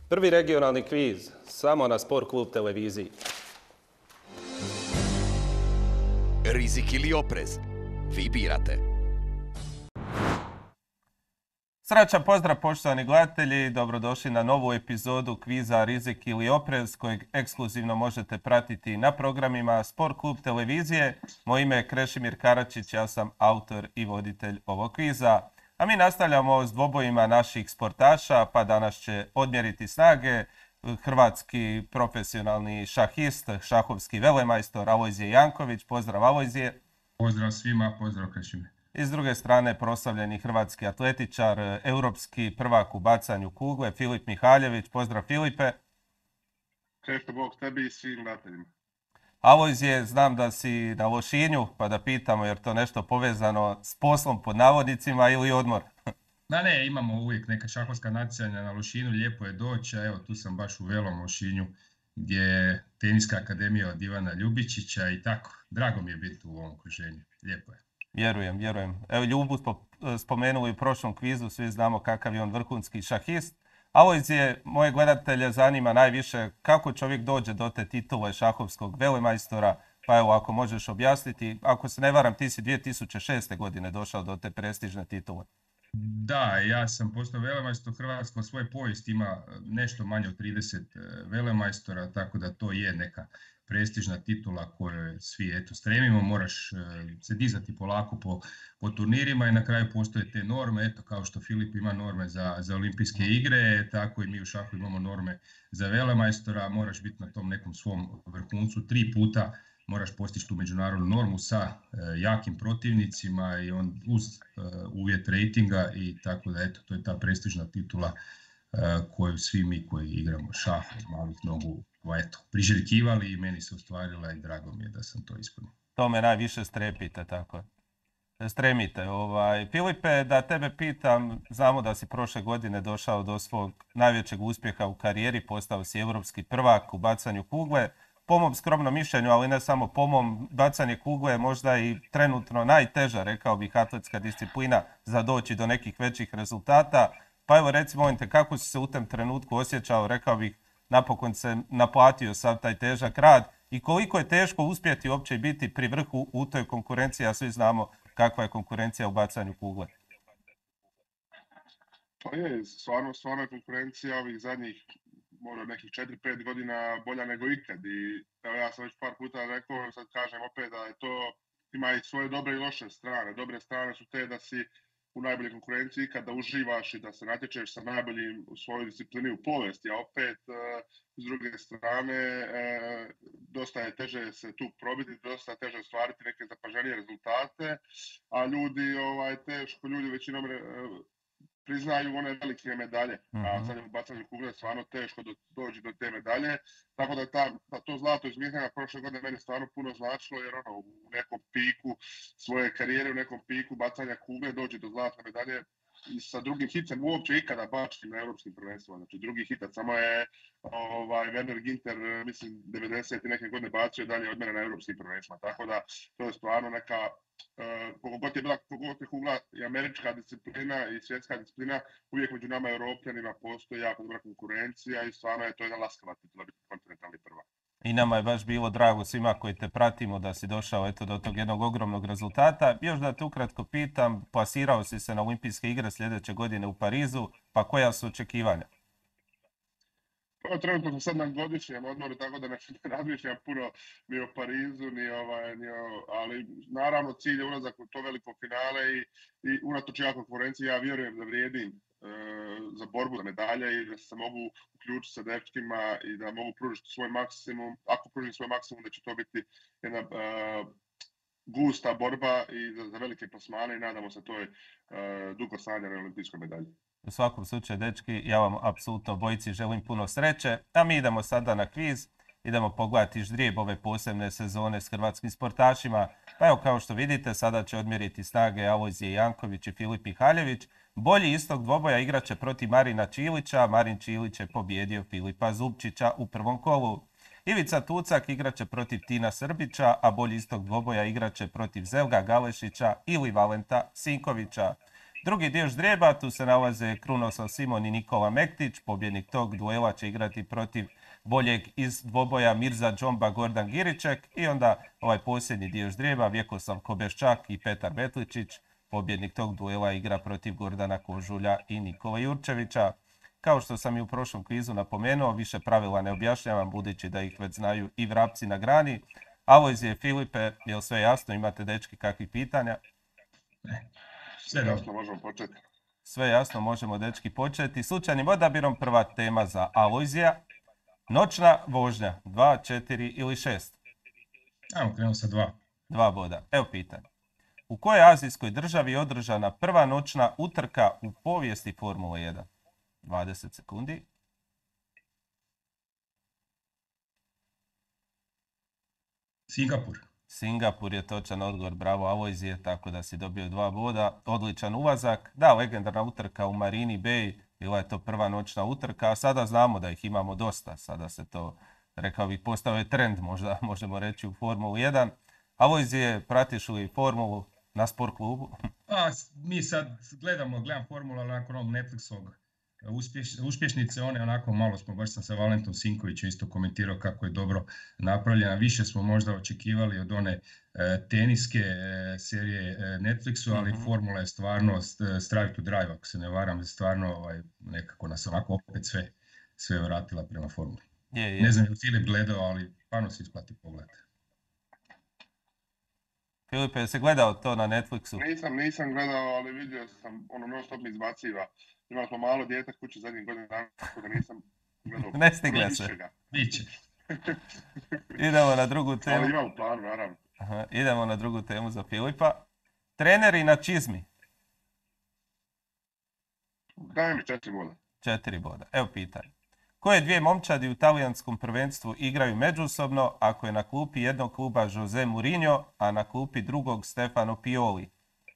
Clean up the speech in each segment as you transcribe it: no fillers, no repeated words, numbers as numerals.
Prvi regionalni kviz, samo na Sport klub televiziji. Rizik ili oprez? Vi birate. Srećan pozdrav poštovani gledatelji, dobrodošli na novu epizodu kviza Rizik ili oprez kojeg ekskluzivno možete pratiti na programima Sport klub televizije. Moje ime je Krešimir Karačić, ja sam autor i voditelj ovog kviza. A mi nastavljamo s dvobojima naših sportaša, pa danas će odmjeriti snage hrvatski profesionalni šahist, šahovski velemajstor Alojzije Janković. Pozdrav Alojzije. Pozdrav svima, pozdrav Krešimir. I s druge strane proslavljeni hrvatski atletičar, europski prvak u bacanju kugle, Filip Mihaljević. Pozdrav Filipe. Često Bog tebi i svim gledateljima. Alojzije, znam da si na Lošinju, pa da pitamo jer to nešto povezano s poslom pod navodnicima ili odmor? Ne, imamo uvijek neka šahovska natjecanja na Lošinju, lijepo je doći, a evo tu sam baš u Velom Lošinju gdje je teniska akademija od Ivana Ljubičića i tako. Drago mi je biti u ovom okruženju, lijepo je. Vjerujem. Evo, Ljubu spomenuli u prošlom kvizu, svi znamo kakav je on vrhunski šahist. Alojzije, moje gledatelje zanima najviše kako čovjek dođe do te titule šahovskog velemajstora, pa evo ako možeš objasniti, ako se ne varam ti si 2006. godine došao do te prestižne titule. Da, ja sam postao velemajstor. Hrvatska u svojoj povijesti ima nešto manje od 30 velemajstora, tako da to je neka prestižna titula koju svi stremimo. Moraš se dizati polako po turnirima i na kraju postoje te norme. Kao što Filip ima norme za olimpijske igre, tako i mi u šahu imamo norme za velemajstora. Moraš biti na tom nekom svom vrhuncu 3 puta. Moraš postići tu međunarodnu normu sa jakim protivnicima i uz uvjet rejtinga i tako da to je ta prestižna titula koju svi mi koji igramo šah od malih nogu priželjkivali i meni se ostvarila i drago mi je da sam to ispunio. To me najviše strepite, tako. Stremite. Filipe, da tebe pitam, znamo da si prošle godine došao do svog najvećeg uspjeha u karijeri, postao si europski prvak u bacanju kugle. Po mom skromnom mišljenju, ali ne samo po mom, bacanje kugle je možda i trenutno najteža, rekao bih, atletska disciplina za doći do nekih većih rezultata. Pa evo recimo, molim te, kako si se u tom trenutku osjećao, rekao bih, napokon se naplatio sav taj težak rad i koliko je teško uspjeti uopće biti pri vrhu u toj konkurenciji, a svi znamo kakva je konkurencija u bacanju kugle. Pa je, stvarno je konkurencija ovih zadnjih možda nekih 4-5 godina bolja nego ikad i evo ja sam već par puta rekao, sad kažem opet da je to ima i svoje dobre i loše strane. Dobre strane su te da si u najboljoj konkurenciji ikad, da uživaš i da se natječeš sa najboljim u svojoj disciplini u povijesti, a opet s druge strane dosta je teže se tu probiti, dosta je teže ostvariti neke zapaženije rezultate, a ljudi većinom priznaju one velike medalje, a sad je u bacanju kugle stvarno teško doći do te medalje, tako da to zlato iz Minhena prošle godine meni stvarno puno značilo, jer u nekom piku svoje karijere, u nekom piku bacanja kugle doći do zlatne medalje i sa drugim hicem uopće ikada bačiti na europskim prvenstvima. Znači drugi hitac, samo je Werner Ginter, mislim, 90 i neke godine bacio dalje od mene na europskim prvenstvima, tako da to je stvarno neka koliko god je kugla i američka disciplina i svjetska disciplina, uvijek među nama Europljanima postoji jako dobra konkurencija i stvarno je to jedna laskava titula biti kontinentalni prvak. I nama je baš bilo drago svima koji te pratimo da si došao do tog jednog ogromnog rezultata. Još da te ukratko pitam, plasirao si se na olimpijske igre sljedeće godine u Parizu, pa koja su očekivanja? Trenutno sam sad na godišnjem odmoru, tako da ne razmišljam puno ni o Parizu, ali naravno cilj je ulazak u to veliko finale i unatoč jakoj konkurenciji ja vjerujem da vrijedim za borbu za medalje i da se mogu uključiti sa dečkima i da mogu pružiti svoj maksimum. Ako pružim svoj maksimum da će to biti jedna gusta borba i za velike plasmane i nadamo se toj dugo sanjanoj olimpijskoj medalji. U svakom slučaju, dečki, ja vam apsolutno obojici želim puno sreće, a mi idemo sada na kviz. Idemo pogledati ždrijeb ove posebne sezone s hrvatskim sportašima. Pa evo, kao što vidite, sada će odmjeriti snage Alojzije Janković i Filip Mihaljević. Bolji istog dvoboja igraće protiv Marina Čilića. Marin Čilić je pobjedio Filipa Zupčića u prvom kolu. Ivica Tucak igraće protiv Tina Srbića, a bolji istog dvoboja igraće protiv Zelga Galešića ili Valenta Sinkovića. Drugi dio ždrijeba, tu se nalaze Krunoslav Simon i Nikola Mektić. Pobjednik tog duela će igrati protiv boljeg iz dvoboja Mirza Džomba Gordan Giriček. I onda ovaj posljednji dio ždrijeba, Vjekoslav Kobeščak i Petar Betličić. Pobjednik tog duela igra protiv Gordana Kožulja i Nikola Jurčevića. Kao što sam i u prošlom kvizu napomenuo, više pravila ne objašnjavam budući da ih već znaju i vrapci na grani. Alojzije, Filipe, je li sve jasno? Imate, dečki, kakvih pitanja? Sve dobro. Jasno, možemo početi. Sve jasno, možemo, dečki, početi. Slučajnim odabirom prva tema za Alojzija. Noćna vožnja, 2, 4 ili 6? Ajmo, krenemo sa 2. 2 boda. Evo pitanje. U kojoj azijskoj državi je održana prva noćna utrka u povijesti Formule 1? 20 sekundi. Singapur. Singapur je točan odgovor, bravo Alojzije, tako da si dobio 2 boda. Odličan ulazak. Da, legendarna utrka u Marini Bay, bila je to prva noćna utrka, a sada znamo da ih imamo dosta. Sada se to, rekao bih, postao je trend, možda možemo reći, u Formulu 1. Alojzije, pratiš li Formulu na sport klubu? Mi sad gledam Formulu, ali nakon onog Netflixovog uspješnice, one onako malo smo, baš sam sa Valentom Sinkovićem isto komentirao kako je dobro napravljena. Više smo možda očekivali od one teniske serije Netflixu, ali Formula je stvarno Strive to Drive, ako se ne varam, stvarno nekako nas onako opet sve vratila prema Formuli. Je. Ne znam je li Filip gledao, ali stvarno se isplati pogled. Filipe, jesi gledao to na Netflixu? Nisam gledao, ali vidio sam, non stop mi izbaciva. Imali smo malo dijete kući zadnjih godina dana, tako da nisam gledao. Ne stigle se. Biće. Idemo na drugu temu. Ali ima u planu, naravno. Idemo na drugu temu za Filipa. Treneri na čizmi. Daj mi 4 boda. 4 boda. Evo pitanje. Koje dvije momčadi u talijanskom prvenstvu igraju međusobno ako je na klupi jednog kluba Jose Mourinho, a na klupi drugog Stefano Pioli?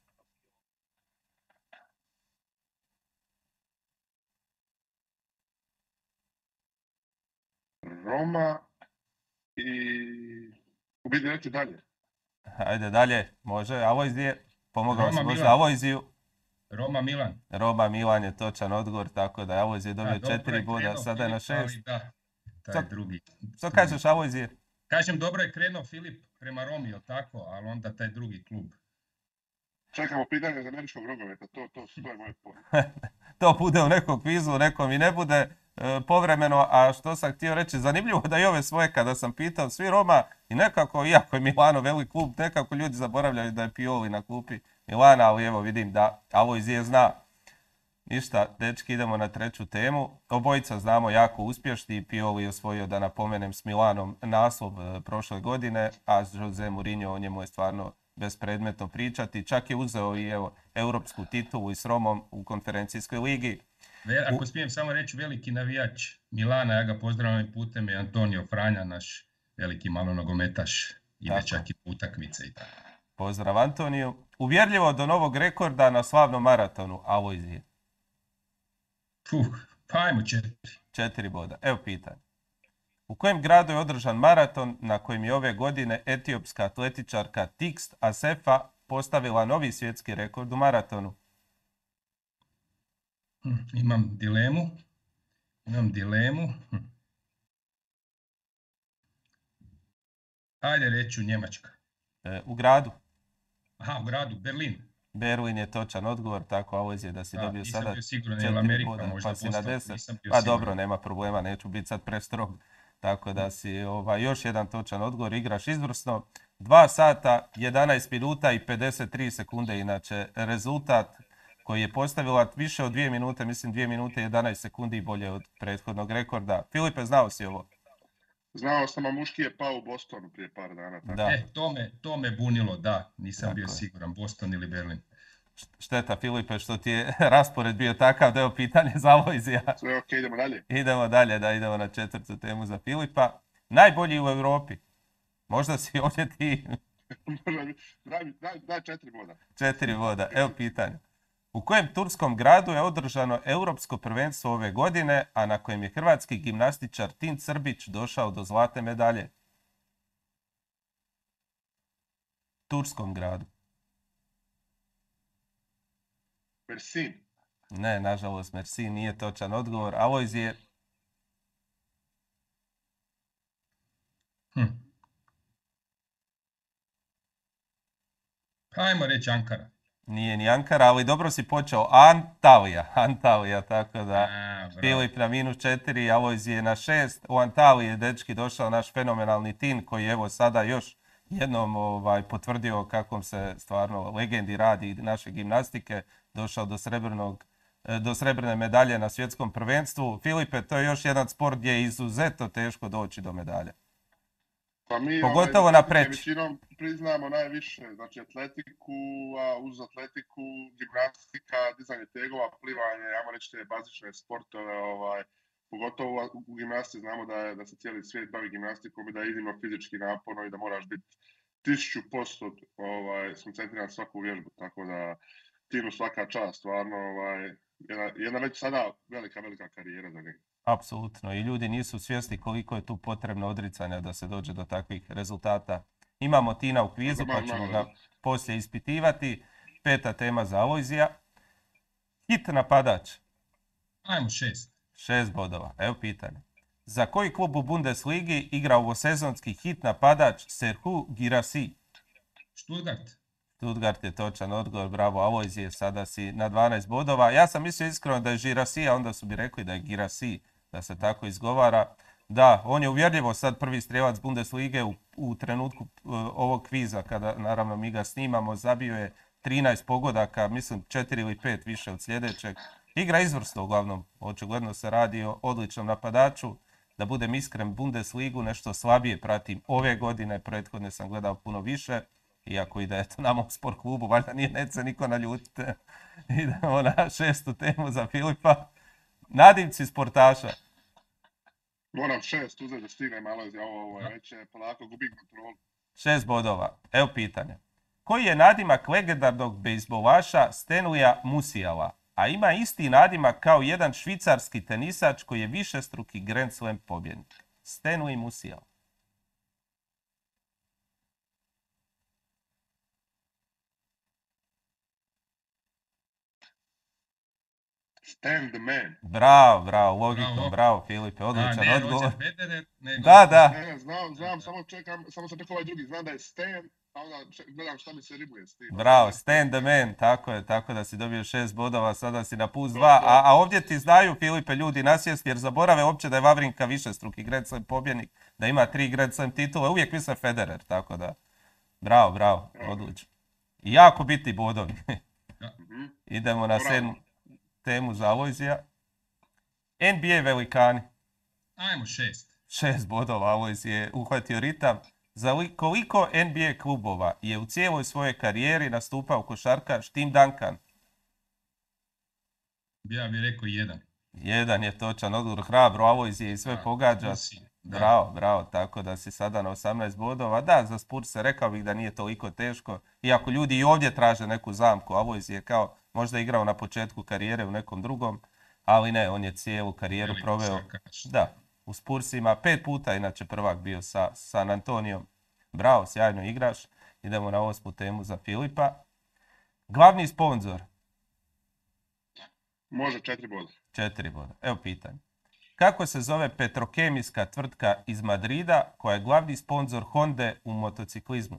Roma i... Ubiti reći dalje. Ajde dalje, može. Alojzije, pomogao sam možda Alojziju. Roma Milan je točan odgovor, tako da je Alojzije dobio 4 boda, sada je na 6. Da, taj drugi. Što kažeš, Alojzije? Kažem, dobro je krenuo Filip prema Romi, tako, ali onda taj drugi klub. Čekamo pitanje za američkog nogometa, to je moj pojam. To bude u nekom kvizu, u nekom i ne bude povremeno, a što sam htio reći, zanimljivo da i ove svoje kada sam pitao, svi Roma i nekako, iako je Milano velik klub, nekako ljudi zaboravljaju da je Pioli na klupi Milana, ali evo vidim da Alojzije zna. Ništa, dečki, idemo na treću temu. Obojica znamo jako uspješni, Pioli je osvojio, da napomenem, s Milanom naslov prošle godine, a Jose Mourinho, o njemu je stvarno bespredmetno pričati. Čak je uzeo i europsku titulu i s Romom u konferencijskoj ligi. Ako smijem samo reći, veliki navijač Milana, ja ga pozdravljam i putem, je Antonio Franja, naš veliki malo nogometaš, ide čak i utakmice i tako. Pozdrav Antoniju. Uvjerljivo do novog rekorda na slavnom maratonu, Alojzije. Pa ajmo 4. 4 boda. Evo pitanje. U kojem gradu je održan maraton na kojem je ove godine etiopska atletičarka Tigst Asefa postavila novi svjetski rekord u maratonu? Imam dilemu. Ajde reću Njemačka. U gradu? U gradu, Berlin. Berlin je točan odgovor, tako Alojzije da si dobio sada 4 boda, pa si na 10. Pa dobro, nema problema, neću biti sad prestrog. Tako da si još jedan točan odgovor, igraš izvrsno. 2 sata, 11 minuta i 53 sekunde, inače rezultat koji je postavila više od 2 minute, mislim 2 minute i 11 sekundi i bolje od prethodnog rekorda. Filipe, znao si ovo? Znao sam, a muški je pao u Bostonu prije par dana. Tako. Da. To me bunilo, da. Nisam bio siguran, Boston ili Berlin. Šteta, Filipe, što ti je raspored bio takav da je pitanje za Alojzija. Sve ok, idemo dalje. Idemo dalje, da idemo na 4. temu za Filipa. Najbolji u Europi. Možda si ovdje ti. Daj 4 boda. 4 boda. Evo pitanje. U kojem turskom gradu je održano europsko prvenstvo ove godine, a na kojem je hrvatski gimnastičar Tin Srbić došao do zlatne medalje? Turskom gradu. Mersin. Ne, nažalost, Merci nije točan odgovor. Alojzije, Hm. Ajmo reći Ankara. nije ni Ankara, ali dobro si počeo. Antalija, tako da Bravo. Filip na -4, Alojzije na 6. U Antaliji je dečki došao naš fenomenalni tim koji je evo sada još jednom potvrdio kakvom se stvarno legendi radi naše gimnastike, došao do srebrne medalje na svjetskom prvenstvu. Filipe, to je još jedan sport gdje je izuzetno teško doći do medalje. Pa mi Pogotovo na preći. većinom priznamo najviše, znači atletiku, a uz atletiku, gimnastika, dizanje tegova, plivanje, ajmo reći te bazične sportove, pogotovo u gimnastici znamo da se cijeli svijet bavi gimnastikom i da je iznimno fizički naporno i da moraš biti 1000% skoncentriran svaku vježbu, tako da timu svaka čast, stvarno jedna već sada velika karijera za njega. Apsolutno. I ljudi nisu svjesni koliko je tu potrebno odricanja da se dođe do takvih rezultata. Imamo Tina u kvizu, pa ćemo ga poslije ispitivati. 5. tema za Alojzija. Hit napadač. Ajmo 6. 6 bodova. Evo pitanje. Za koji klub u Bundesligi igra ovosezonski hit napadač Serhou Guirassy? Stuttgart je točan odgovor, bravo Alojzije, sada si na 12 bodova. Ja sam mislio iskreno da je Guirassy, a onda su mi rekli da je Guirassy, da se tako izgovara. Da, on je uvjerljivo sad prvi strijelac Bundeslige u trenutku ovog kviza, kada naravno mi ga snimamo, zabio je 13 pogodaka, mislim 4 ili 5 više od sljedećeg. Igra izvrsno uglavnom, očigledno se radi o odličnom napadaču. Da budem iskren, Bundesligu nešto slabije pratim ove godine, prethodne sam gledao puno više. Iako i da je to nama u sport klubu, valjda nije neće niko naljutiti. Idemo na 6. temu za Filipa. Nadimci sportaša. Moram 6 uzeti da stigne malo iz ovo već polako gubim kontrolu. 6 bodova. Evo pitanje. Koji je nadimak legendarnog bejzbolaša Stanleya Musiala, a ima isti nadimak kao jedan švicarski tenisač koji je višestruki Grand Slam pobjednik? Stanley Musial. Stan the man. Bravo, logikom, bravo Filipe, odličan odgovor. Da. Ne, znam, samo sam čekao ovaj drugi, znam da je Stan, a onda gledam šta mi se ribuje s tim. Bravo, Stan the man, tako da si dobio 6 bodova, sada si na +2, a ovdje ti znaju Filipe ljudi nasjesti jer zaborave uopće da je Wawrinka višestruki Grand Slam pobjednik, da ima 3 Grand Slam titule, uvijek misle Federer, tako da, bravo, odlično. I jako biti bodovi. Idemo na 7. temu za Alojzija. NBA velikani. Ajmo 6. 6 bodova, Alojzije je uhvatio ritam. Za koliko NBA klubova je u cijeloj svojoj karijeri nastupao košarkaš Tim Duncan? Ja bih rekao 1. 1 je točan odgovor, hrabro, Alojzije i sve pogađa. Bravo, tako da si sada na 18 bodova. Da, za Spurse rekao bih da nije toliko teško. Iako ljudi i ovdje traže neku zamku, Alojzije je kao možda igrao na početku karijere u nekom drugom, ali ne, on je cijelu karijeru proveo. Da, u Spursima 5 puta inače prvak bio sa San Antonijom. Bravo, sjajno igraš. Idemo na 8. temu za Filipa. Glavni sponzor. Može 4 boda. 4 boda. Evo pitanje. Kako se zove petrokemijska tvrtka iz Madrida koja je glavni sponzor Honde u motociklizmu?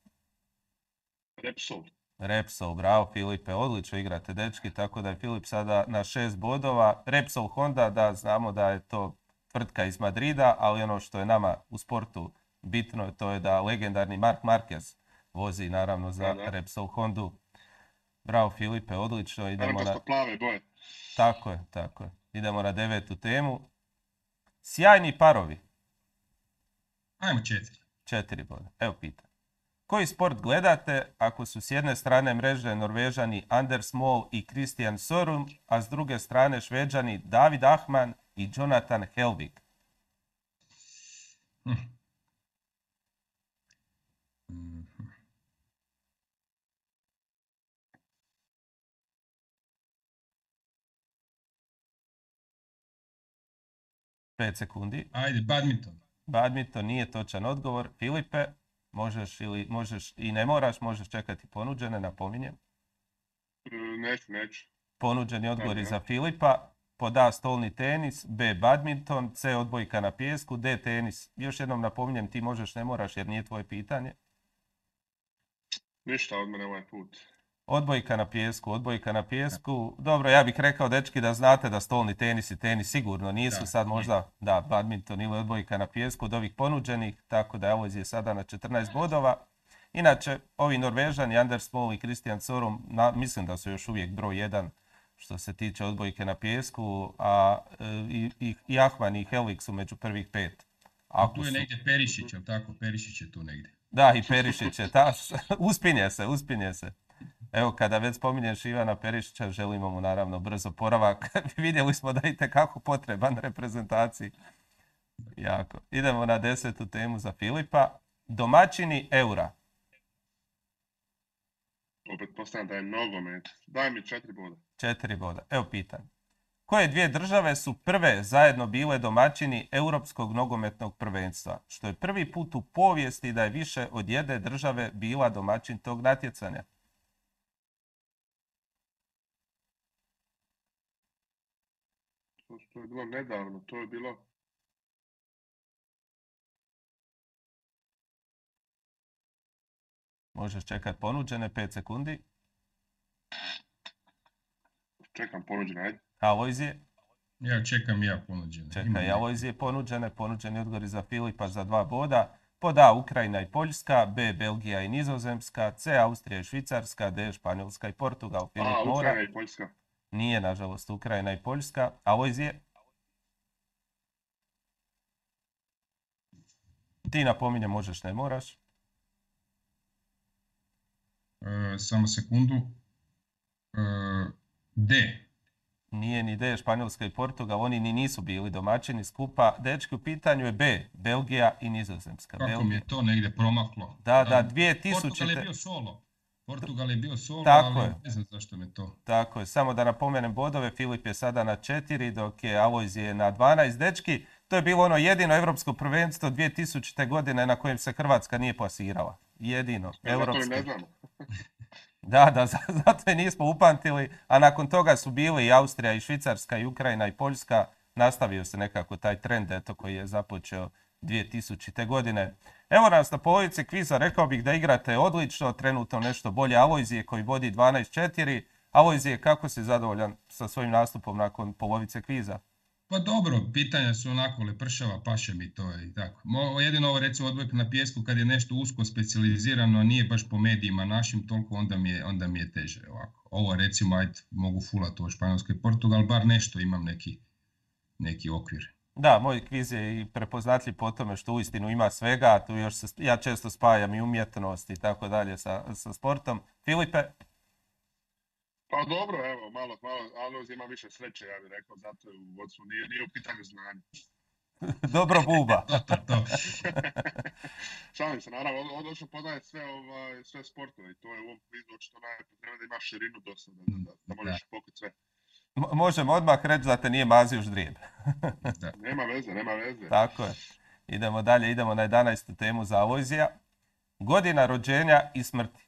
Repsol, bravo Filipe, odlično igrate dečki, tako da je Filip sada na 6 bodova. Repsol Honda, da, znamo da je to tvrtka iz Madrida, ali ono što je nama u sportu bitno to je da legendarni Marc Marquez vozi naravno za Repsol Hondu. Bravo Filipe, odlično. Idemo na plave boje. Tako je. Idemo na 9. temu. Sjajni parovi. Ajmo 4. 4 boda. Evo pitanje. Koji sport gledate ako su s jedne strane mreže Norvežani Anders Mol i Christian Sorum, a s druge strane Šveđani David Ahman i Jonathan Helvig? Pet sekundi. Ajde, badminton. Badminton nije točan odgovor. Filipe, možeš i ne moraš, možeš čekati ponuđene, napominjem. Neću. Ponuđeni odgovori Dobro. za Filipa. Pod A stolni tenis, B badminton, C odbojka na pijesku, D tenis. Još jednom napominjem, ti možeš, ne moraš jer nije tvoje pitanje. Ništa od mene ovaj put. Odbojka na pijesku. Dobro, ja bih rekao, dečki, da znate da stolni tenis i tenis sigurno nisu. Da, sad možda, da, badminton ili odbojka na pijesku od ovih ponuđenih, tako da Alojz je sada na 14 bodova. Inače, ovi Norvežani, Anders Mol i Christian Sorum, mislim da su još uvijek broj 1 što se tiče odbojke na pijesku, a i Ahman i Helvik su među prvih 5. Tu je negdje Perišić, jel tako? Perišić je tu negdje. Da, i Perišić je. Uspinje se. Evo, kada već spominješ Ivana Perišića, želimo mu naravno brzo oporavak. Vidjeli smo da je itekako potreban reprezentaciji. Jako. Idemo na 10. temu za Filipa. Domaćini Eura. Opet postavljam da je nogomet. Daj mi 4 boda. 4 boda. Evo pitanje. Koje dvije države su prve zajedno bile domaćini Europskog nogometnog prvenstva, što je prvi put u povijesti da je više od jedne države bila domaćin tog natjecanja? To je bilo nedavno, to je bilo... Možeš čekat ponuđene, 5 sekundi. Čekam ponuđene, ajde. Alojzije. Ja čekam ponuđene. Čekaj, Alojzije ponuđeni odgovori za Filipa za 2 boda. Pod A Ukrajina i Poljska, B Belgija i Nizozemska, C Austrija i Švicarska, D Španjolska i Portugal. Ukrajina i Poljska. Nije, nažalost, Ukrajina i Poljska. Alojzije. Ti napominjem, možeš, ne moraš. Samo sekundu. D. Nije ni D, Španjolska i Portugal, oni ni nisu bili domaćini skupa. Dečki, u pitanju je B, Belgija i Nizozemska. Kako mi je to negdje promaklo? Da, 2000... Portugal je bio solo, tako ali je. Ne znam zašto me to... Tako je, samo da napomenem bodove, Filip je sada na 4, dok je Alojzije na 12. Dečki, to je bilo ono jedino europsko prvenstvo 2000. godine na kojem se Hrvatska nije plasirala. Jedino, europsko. Ne znamo. Da, zato je nismo upamtili, a nakon toga su bili i Austrija i Švicarska i Ukrajina i Poljska. Nastavio se nekako taj trend koji je započeo 2000. godine. Evo nas na polovici kviza, rekao bih da igrate odlično, trenutno nešto bolje Alojzije koji vodi 12-4. Alojzije, kako si zadovoljan sa svojim nastupom nakon polovice kviza? Pa dobro, pitanja su onako lepršava, paše mi to i tako. Jedino ovo recimo odbojka na pijesku kad je nešto usko specijalizirano, nije baš po medijima našim toliko, onda mi je teže ovako. Ovo recimo, mogu fulati ovo Španjolsko i Portugal, bar nešto imam neki okvir. Da, moj kviz je i prepoznatljiv po tome što uistinu ima svega, tu još ja često spajam i umjetnost i tako dalje sa sportom. Filipe? Pa dobro, evo, malo Alojz ima više sreće, ja bih rekao, zato je u vodstvu, nije u pitanju znanja. Dobro buba. To. Šalim se, naravno, odlično poznaje sve sportove i to je u ovom kvizu očito najpotrebno da imaš širinu dosta, da možeš pokriti sve. Možemo odmah reći da te nije mazio ždrijeb. Nema veze. Tako je. Idemo dalje, idemo na 11. temu za Alojzija. Godina rođenja i smrti.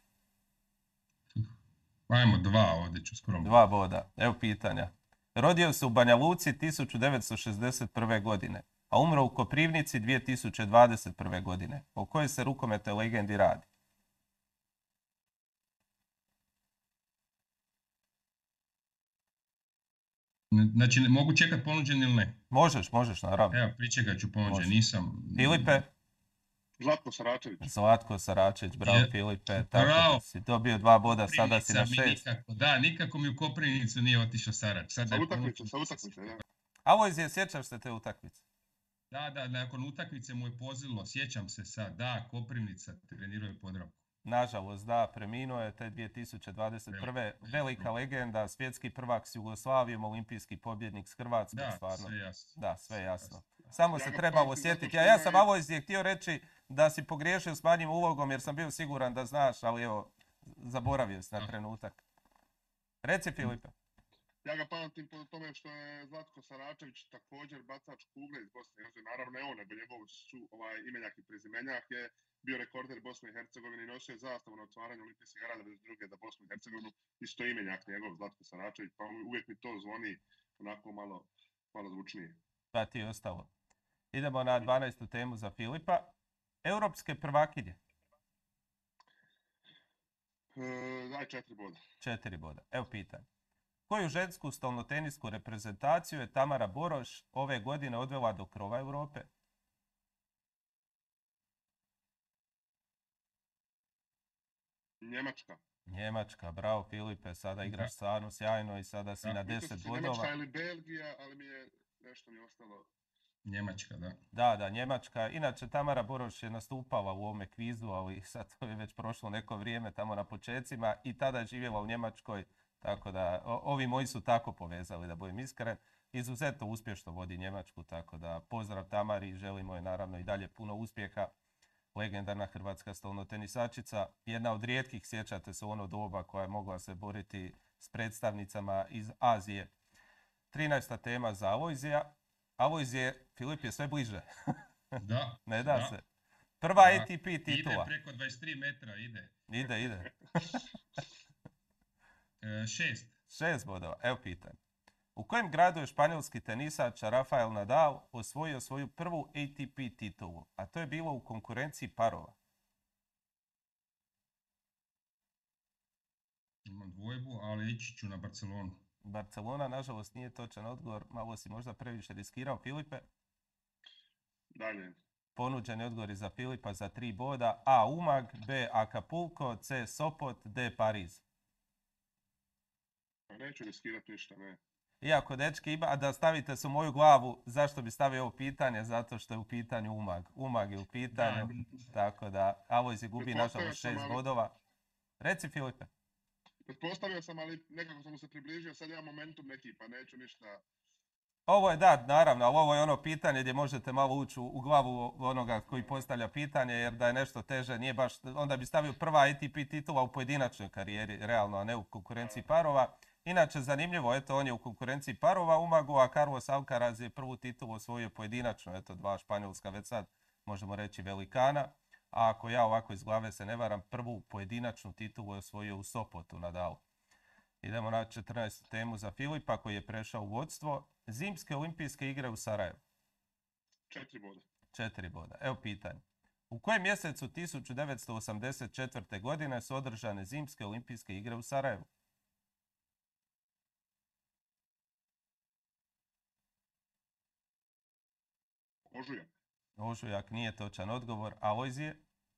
Ajmo 2, ovdje ću skromno. 2 boda. Evo pitanja. Rodio se u Banja Luci 1961. godine, a umro u Koprivnici 2021. godine. O kojoj se rukometnoj legendi radi? Znači, mogu čekat ponuđen ili ne? Možeš, naravno. Evo, pričekat ću ponuđen, nisam... Filipe? Zlatko Saračević, bravo Filipe. Tako si dobio 2 boda, sada si na 6. Nikako mi u Koprivnicu nije otišao Sarač. Sa utakmice, da. Alojzije, sjećaš se te utakmice? Da, nakon utakmice mu je pozilo, sjećam se sad, da, Koprivnica, trenirao je Podravku. Nažalost, da, preminuo je te 2021. Velika legenda, svjetski prvak s Jugoslavijom, olimpijski pobjednik s Hrvatskom, stvarno. Sve jasno. Da, sve jasno. Samo se trebalo sjetiti. Ja sam Alojzije htio reći da si pogriješio s manjim ulogom jer sam bio siguran da znaš, ali evo, zaboravio si na trenutak. Reci, Filipe. Ja ga pamtim po tome što je Zlatko Saračević također bacač kugle iz Bosne i Hercegovine, naravno ne on, nego njegov imenjak i prezimenjak je bio rekorder Bosne i Hercegovine i nosio je zastavu na otvaranju olimpijskih igara 92. za Bosnu i Hercegovinu, isto imenjak njegov Zlatko Saračević, pa uvijek mi to zvoni onako malo zvučnije. Pa ti je ostalo. Idemo na 12. temu za Filipa. Europske prvakinje. Daj 4 boda. 4 boda. Evo pitanje. Koju žensku stolnotenisku reprezentaciju je Tamara Boroš ove godine odvela do krova Europe? Njemačka. Njemačka, bravo Filipe, sada igraš stvarno sjajno i sada si na 10 bodova. Njemačka ili Belgija, ali mi je nešto mi ostalo. Njemačka, da. Da, Njemačka. Inače, Tamara Boroš je nastupala u ovome kvizu, ali sad to je već prošlo neko vrijeme tamo na počecima i tada je živjela u Njemačkoj, tako da ovi moji su tako povezali, da budem iskren. Izuzetno uspješno vodi Njemačku, tako da pozdrav Tamari i želimo je naravno i dalje puno uspjeha. Legendarna hrvatska stolnotenisačica, jedna od rijetkih, sjećate se u ono doba koja je mogla se boriti s predstavnicama iz Azije. 13. tema za Alojzija. Alojzije, Filip je sve bliže. Da. Ne da se. Prva Da. ATP titula. Ide preko 23 metra, ide. Ide. 6. 6 bodova. Evo pitanje. U kojem gradu je španjolski tenisač Rafael Nadal osvojio svoju prvu ATP titulu, a to je bilo u konkurenciji parova? Imam dvojbu, ali ići ću na Barcelonu. Barcelona, nažalost, nije točan odgovor. Malo si možda previše riskirao, Filipe. Dalje. Ponuđeni odgovori za Filipa za 3 boda. A. Umag, B. Acapulco, C. Sopot, D. Pariz. Pa neću riskirati ništa, ne. Iako, dečki, ima da stavite se u moju glavu, zašto bi stavio ovo pitanje? Zato što je u pitanju Umag. Umag je u pitanju, tako da Alojzije gubi nažalost 6 bodova. Reci, Filipe. Pretpostavio sam, ali nekako sam mu se približio, sad imam momentum neki, pa neću ništa. Ovo je da, naravno, ali ovo je ono pitanje gdje možete malo ući u glavu onoga koji postavlja pitanje, jer da je nešto teže, nije baš, onda bi stavio prva ATP titula u pojedinačnoj karijeri, realno, a ne u konkurenciji parova. Inače, zanimljivo, eto, on je u konkurenciji parova Umagu, a Carlos Alcaraz je prvu titulu osvojio pojedinačno, eto, 2 španjolska već sad, možemo reći, velikana. A ako ja ovako iz glave se ne varam, prvu pojedinačnu titulu je osvojio u Sopotu Nadal. Idemo na 14. temu za Filipa koji je prešao u vodstvo. Zimske olimpijske igre u Sarajevu. 4 boda. 4 boda. Evo pitanje. U kojem mjesecu 1984. godine su održane Zimske olimpijske igre u Sarajevu? Ožujak. Ožujak nije točan odgovor. Alojzije?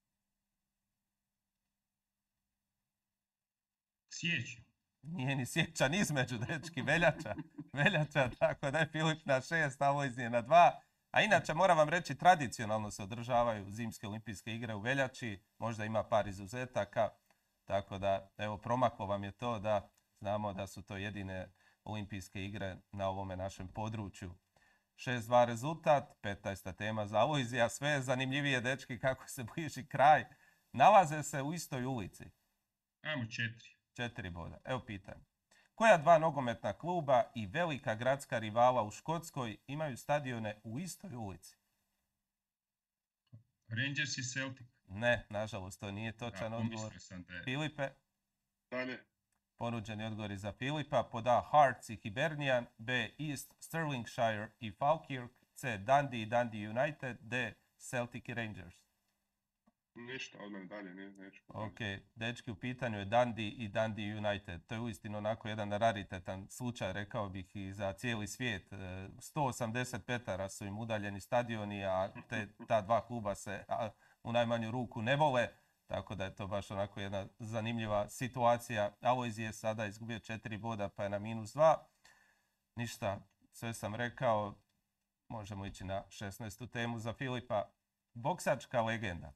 Siječnja. Nije ni siječanj između, dečki, veljača, tako da je Filip na 6, Alojzije na 2. A inače, moram vam reći, tradicionalno se održavaju Zimske olimpijske igre u veljači, možda ima par izuzetaka, tako da, evo, promaklo vam je to da znamo da su to jedine olimpijske igre na ovome našem području. 6-2 rezultat, 15. tema za Alojzija, sve je zanimljivije, dečki, kako se bliži kraj. Nalaze se u istoj ulici. Ajmo 4. 4 boda. Evo pitanje. Koja 2 nogometna kluba i velika gradska rivala u Škotskoj imaju stadione u istoj ulici? Rangers i Celtic. Ne, nažalost, to nije točan odgovor. Filipe? Dalje. Ponuđeni odgovori za Filipa. Pod A. Hearts i Hibernian, B. East Stirlingshire i Falkirk, C. Dundee i Dundee United, D. Celtic i Rangers. Ništa od mene dalje, neću. Ok, dečki, u pitanju je Dundee i Dundee United. To je uistinu onako jedan raritetan slučaj, rekao bih, i za cijeli svijet. 180 petara su im udaljeni stadioni, a ta 2 kluba se u najmanju ruku ne vole. Tako da je to baš onako jedna zanimljiva situacija. Alojzije je sada izgubio 4 boda pa je na -2. Ništa, sve sam rekao. Možemo ići na 16. temu za Filipa. Boksačka legenda.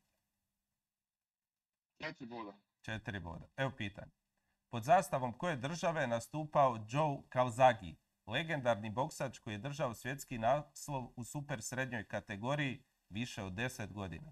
4 boda. 4 boda. Evo pitanje. Pod zastavom koje države je nastupao Joe Calzaghe, legendarni boksač koji je držao svjetski naslov u super srednjoj kategoriji više od 10 godina?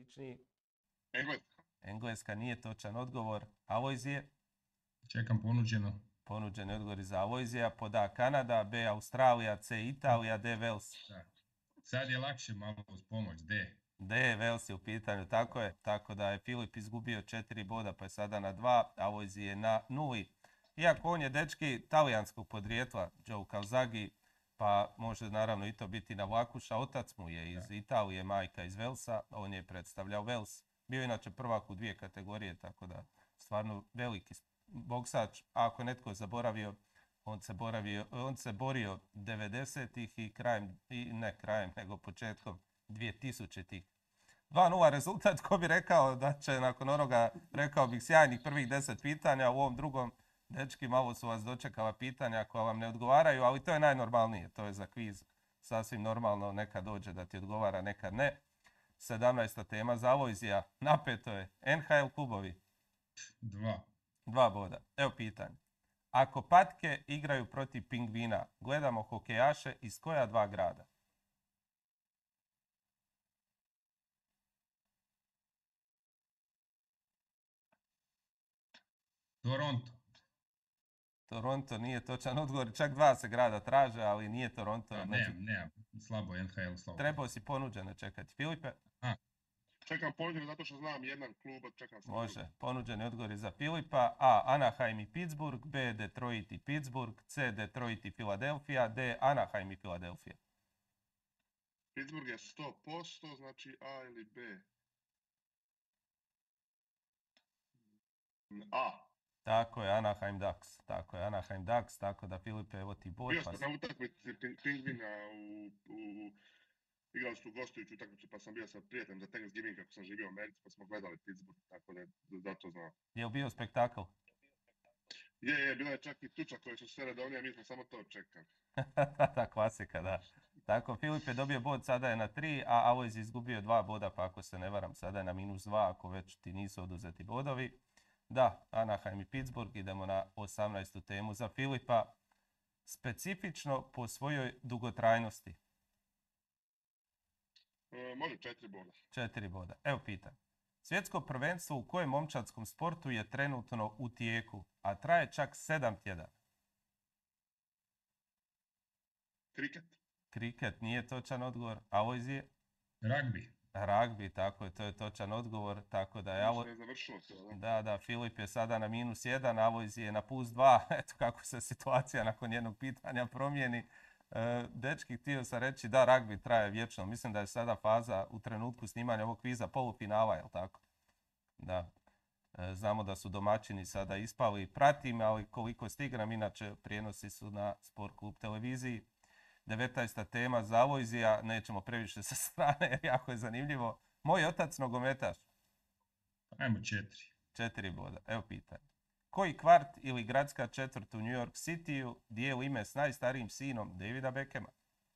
najobičniji. Engleska. Engleska nije točan odgovor. Alojzije, Čekam ponuđeno. ponuđeni odgovor za Alojzija. Pod A Kanada, B Australija, C Italija, D Wales. Da. Sad je lakše malo uz pomoć. D. D Wales je u pitanju, tako je. Tako da je Filip izgubio 4 boda pa je sada na 2, Alojzije je na 0. Iako on je dečki talijanskog podrijetla, Joe Calzaghe, pa može naravno i to biti Navlakuša. Otac mu je iz Italije, majka iz Velsa, on je predstavljao Vels. Bio je inače prvak u 2 kategorije, tako da stvarno veliki boksač. A ako je netko zaboravio, on se borio 90-ih i nego početkom 2000-ih. 2-0 rezultat, ko bi rekao da će nakon onoga, rekao bih, sjajnih prvih 10 pitanja, u ovom drugom, dečki, malo su vas dočekala pitanja koja vam ne odgovaraju, ali to je najnormalnije, to je za kviz sasvim normalno, nekad dođe da ti odgovara, nekad ne. 17. tema za Alojzija, napeto je, NHL klubovi. 2. 2 boda. Evo pitanje. Ako patke igraju protiv pingvina, gledamo hokejaše iz koja 2 grada? Toronto. Toronto nije točan odgovor, čak 2 se grada traže, ali nije Toronto. Nemam, slabo NHL, slabo. Trebao si ponuđeno čekati. Filipe? Čekam ponuđeno zato što znam jedan klub, čekam sam. Može. Ponuđeni odgovor je za Filipa. A. Anaheim i Pittsburgh, B. Detroit i Pittsburgh, C. Detroit i Philadelphia, D. Anaheim i Philadelphia. Pittsburgh je 100%, znači A ili B. A. Tako je, Anaheim Ducks. Tako da Filipe, evo ti bod. Bio sam na utakmici Pingvina igrali su gostujuću utakmicu, pa sam bio sa prijateljem za Thanksgiving kako sam živio u Americi, pa smo gledali Pittsburgh, tako da zato znam. Je li bio spektakl? Je, bila je čak i tuča koje su sve redovnije, mi smo samo to čekali. Ta klasika, da. Tako, Filip je dobio bod, sada je na 3, a Alojzije izgubio 2 boda, pa ako se ne varam, sada je na -2, ako već ti nisu oduzeti bodovi. Da, Anaheim i Pittsburgh, idemo na 18. temu za Filipa. Specifično po svojoj dugotrajnosti. Može 4 boda. 4 boda. Evo pitanje. Svjetsko prvenstvo u kojem momčadskom sportu je trenutno u tijeku, a traje čak 7 tjedana? Kriket. Kriket nije točan odgovor. Alojzije? Ragbi, tako je, to je točan odgovor, tako da je Je završilo to, da? Da, Filip je sada na -1, Alojzije je na +2, eto kako se situacija nakon jednog pitanja promijeni. Dečki, htio sam reći da ragbi traje vječno, mislim da je sada faza u trenutku snimanja ovog kviza polufinala, jel tako? Da, znamo da su domaćini sada ispali, pratim, ali koliko stigram, inače prijenosi su na Sport Klub televiziji. 19. tema za Alojzija, nećemo previše sa strane jer jako je zanimljivo. Moj otac nogometaš. Ajmo 4. 4 boda. Evo pitanje. Koji kvart ili gradska četvrt u New York Cityu dijeli ime s najstarijim sinom Davida Beckhama?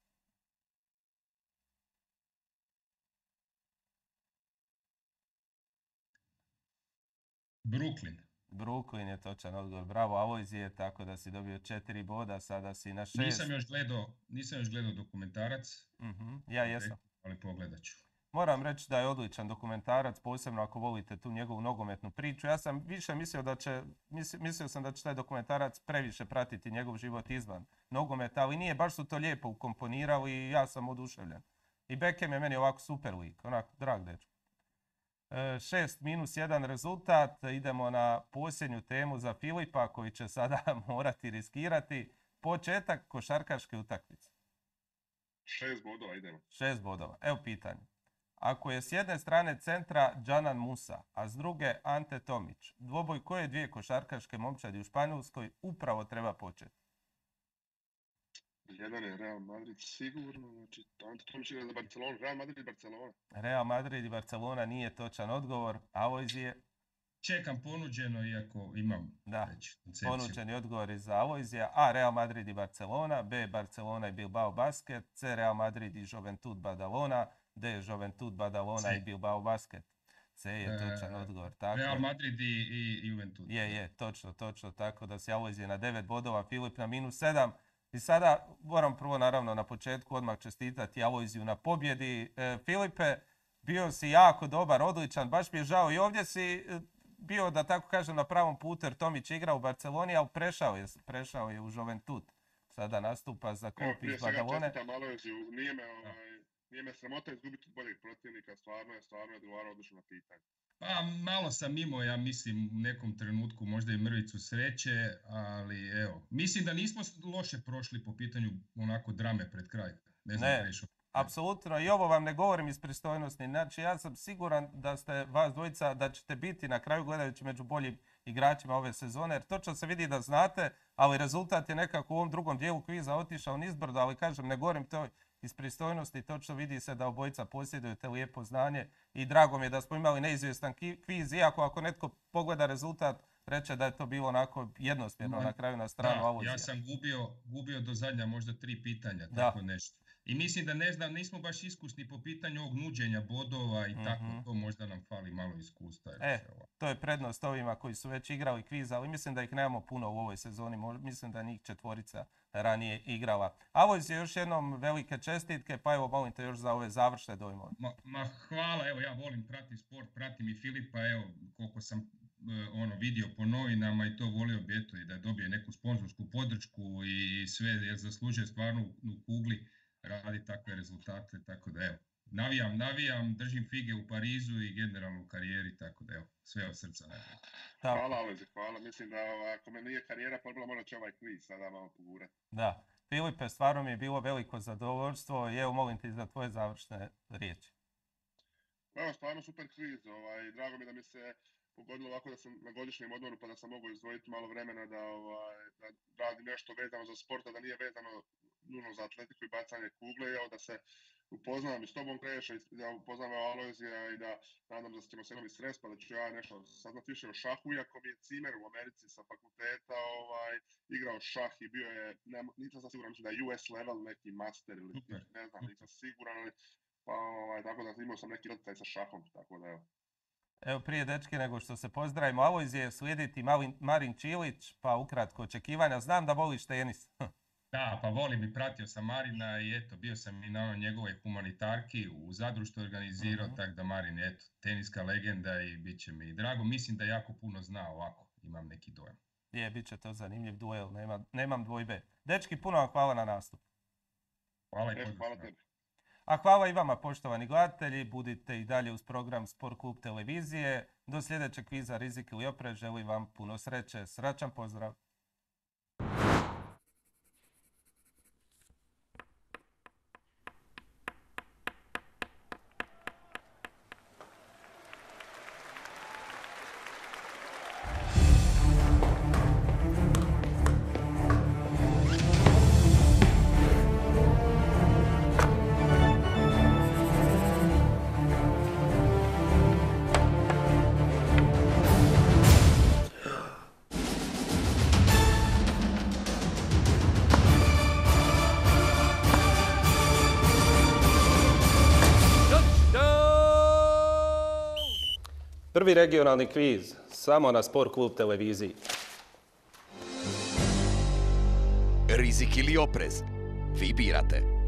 Brooklyn je točan odgovor. Bravo Alojzije, tako da si dobio 4 boda, sada si na 6. Nisam još gledao dokumentarac. Ja jesam. Ali pogledat ću. Moram reći da je odličan dokumentarac, posebno ako volite tu njegovu nogometnu priču. Ja sam više mislio sam da će taj dokumentarac previše pratiti njegov život izvan nogometa, ali nije, baš su to lijepo ukomponirali i ja sam oduševljen. I Beckham je meni ovako super lik, onak drag dečko. 6-1 rezultat, idemo na posljednju temu za Filipa koji će sada morati riskirati. Početak košarkaške utakmice. 6 bodova idemo. 6 bodova. Evo pitanje. Ako je s jedne strane centra Džanan Musa, a s druge Ante Tomić, dvoboj koje 2 košarkaške momčadi u Španjolskoj upravo treba početi? Jedan je Real Madrid sigurno, znači Ante Tomić igra za Barcelonu, Real Madrid i Barcelona. Real Madrid i Barcelona nije točan odgovor. Alojzije? Čekam ponuđeno, iako imam koncepciju. Ponuđeni odgovor je za Alojzija. A. Real Madrid i Barcelona, B. Barcelona i Bilbao Basket, C. Real Madrid i Joventut Badalona, D. Joventut Badalona i Bilbao Basket. C je točan odgovor. Tako. Real Madrid i Juventut. Je, točno, tako da si Alojzije na 9 bodova, Filip na -7. I sada moram prvo naravno na početku odmah čestitati Alojziju na pobjedi. Filipe, bio si jako dobar, odličan, baš mi je žao. I ovdje si bio, da tako kažem, na pravom putu, jer Tomić igra u Barceloni, ali prešao je u Juventud. Sada nastupa za klub iz Badalone. Prije svega čestitam Alojziju, nije me sramota izgubiti od boljeg protivnika, stvarno je odgovarao odlično na pitanje. Pa malo sam imao, ja mislim, u nekom trenutku možda i mrvicu sreće, ali evo, mislim da nismo loše prošli po pitanju onako drame pred kraj. Ne znam apsolutno, i ovo vam ne govorim iz pristojnosti. Znači, ja sam siguran da ste vas dvojica, da ćete biti na kraju gledajući među boljim igračima ove sezone, jer točno se vidi da znate, ali rezultat je nekako u ovom drugom dijelu kviza otišao nizbrdo, ali kažem, ne govorim to iz pristojnosti, točno vidi se da obojica posjedujete lijepo znanje i drago mi je da smo imali neizvjestan kviz, iako ako netko pogleda rezultat, reče da je to bilo onako jednosmjerno na kraju na stranu Alojzija. Ja sam gubio do zadnja možda 3 pitanja, tako nešto. I mislim da nismo baš iskusni po pitanju ovog nuđenja bodova i tako, to možda nam fali malo iskustva. To je prednost ovima koji su već igrali kviz, ali mislim da ih nemamo puno u ovoj sezoni, mislim da njih 4 ranije igrala. Alojzije, još jednom velike čestitke, pa evo molim te još za ove završne dojmove. Ma hvala, evo ja volim pratiti sport, pratim i Filipa, evo koliko sam vidio po novinama i to volio bi eto i da dobije neku sponzorsku podršku i sve, jer zaslužuje stvarno u kugli radi takve rezultate, tako da evo, navijam, držim fige u Parizu i generalno u karijeri, tako da evo, sve od srca. Hvala Alojzije, hvala, mislim da ako me nije karijera probila, morat će ovaj kviz sada malo pogurati. Da, Filipe, stvarno mi je bilo veliko zadovoljstvo i evo molim ti za tvoje završne riječi. Evo, stvarno super kviz, drago mi da mi se pogodilo ovako da sam na godišnjem odmoru pa da sam mogao izdvojiti malo vremena da radim nešto vezano za sport, da nije vezano nužno za atletiku i bacanje kugle, da se upoznam i s tobom Kreša, da upoznam Alojzija i da nadam da ćemo se imati stres pa da ću ja nešto saznat više o šahu, iako mi je Cimer u Americi sa fakulteta igrao šah i bio je, nisam sam siguran, mislim da je US level neki master ili ne znam, nisam siguran, ali tako da imao sam neki doticaj sa šahom, tako da evo. Evo prije dečki nego što se pozdravimo, Alojzije, slijediti Marin Čilić, pa ukratko očekivanja. Znam da voliš tenis. Da, pa volim i pratio sam Marina i eto, bio sam i na njegovoj humanitarki u Zadru što je organizirao, tako da Marin je teniska legenda i bit će mi drago. Mislim da jako puno zna ovako, imam neki dojam. Bit će to zanimljiv duel, nemam dvojbe. Dečki, puno vam hvala na nastup. Hvala i pozdrav. A hvala i vama, poštovani gledatelji, budite i dalje uz program Sport Klub televizije. Do sljedećeg kviza Rizik ili oprez želim vam puno sreće. Srećan pozdrav! Prvi regionalni kviz, samo na Sport Klub televiziji. Rizik ili oprez? Vi birate.